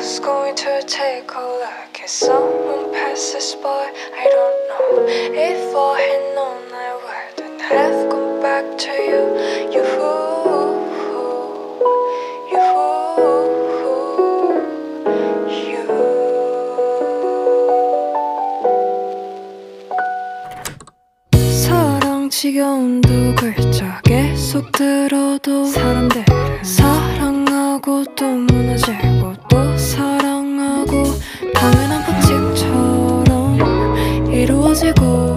Who's going to take a look if someone passes by? I don't know if I had known I wouldn't have come back to you. You 사랑 지겨운 두 글자 계속 들어도 사람들은 사랑하고 또 무너지고 또 사랑하고 당연한 법칙처럼 이루어지고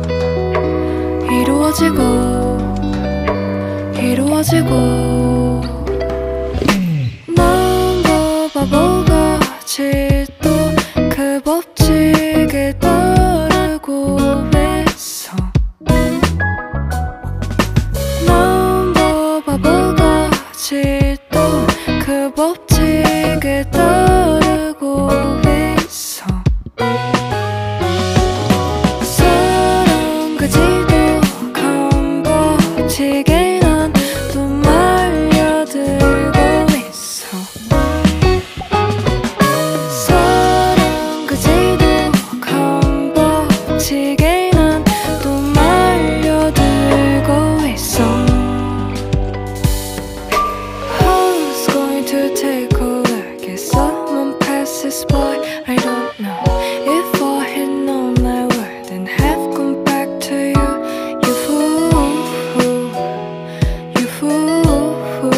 난 더 바보같이 또 그 법칙에 따르고 있어. 난 더 바보같이 또 그 법칙에 따르고 있어. 사랑 그 지독한 법칙에 난 또 말려들고 있어. 사랑 그 지독한 법칙에 난 또 말려들고 있어. Who's going to take a look if someone passes by? I don't know if I had known I wouldn't have come back to you. You fool, you fool.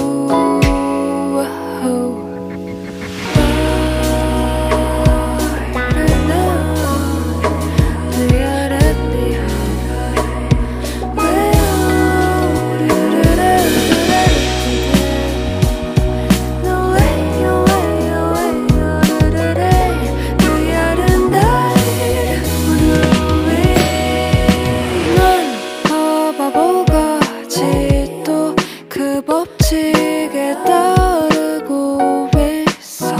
바보같이 또 그 법칙에 따르고 있어.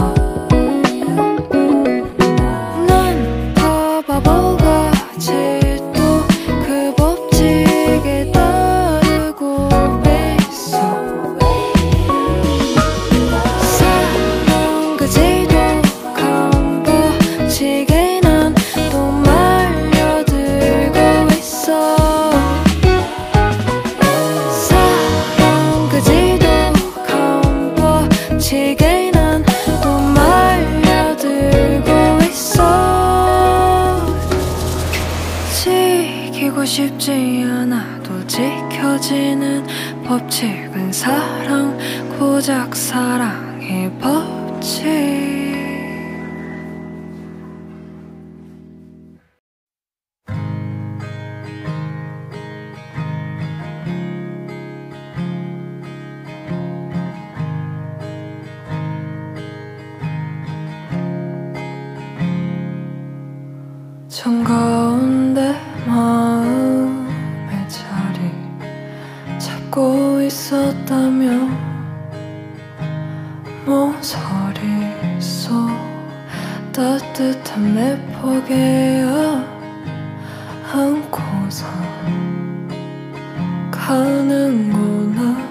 난 더 바보같이 또 그 법칙에 따르고 있어. 사랑 그 지독한 법칙에 난 또 말려들고 있어. 그 지독한 법칙에 난 또 말려들고 있어. 지키고 싶지 않아도 지켜지는 법칙은 사랑, 고작 사랑의 법칙. 정가운데 마음의 자리 잡고 있었다면 모서리 속 따뜻한 내 포개에 안고서 가는구나.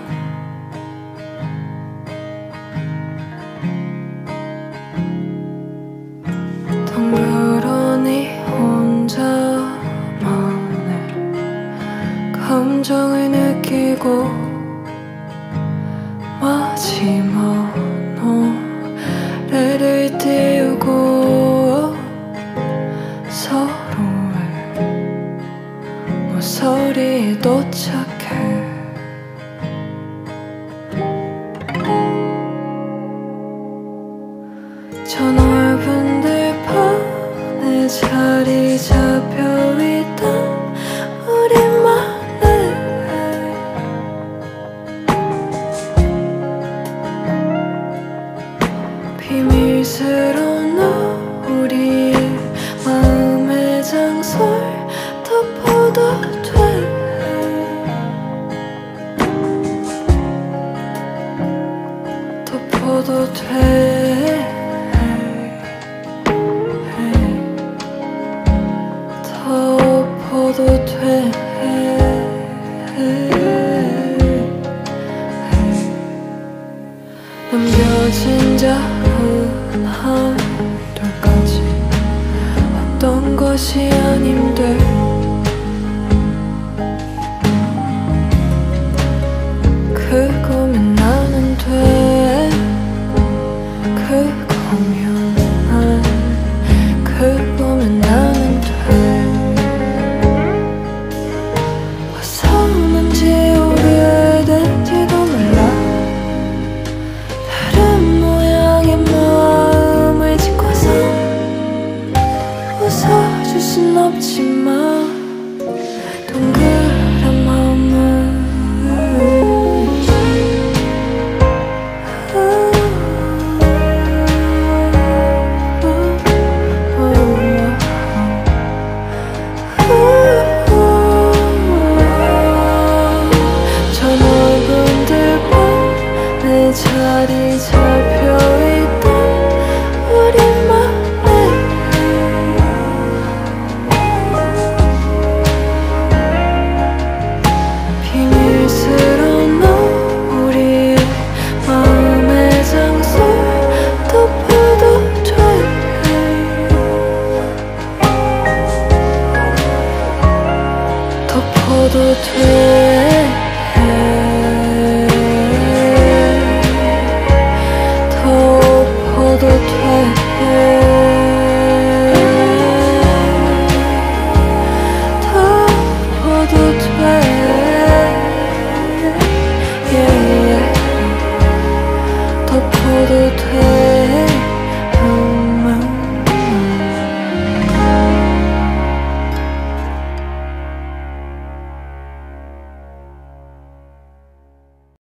덩그러니 혼자만의 감정을 느끼고 마지막 노래를 띄우고 서로의 모서리에 도착해. 저 넓은 들판에 자리 잡혀있던 우리만의 비밀스러운 우리의 마음의 장소를 덮어도 돼. 덮어도 돼. 덮어도 돼. 남겨진 작은 것이 아님돼 그거면 나는 돼 그거면 나는 돼 벗어난지 오래된지도 몰라 다른 모양의 마음을 짓고서 웃어줄 순 없지만 동그란 마음은 저 넓은 들판 내 자리 잡혀있던 우리만의 비밀스러운 우리의 마음의 장소를 덮어도 돼 덮어도 돼 덮어도 돼 덮어도 돼 덮어도 돼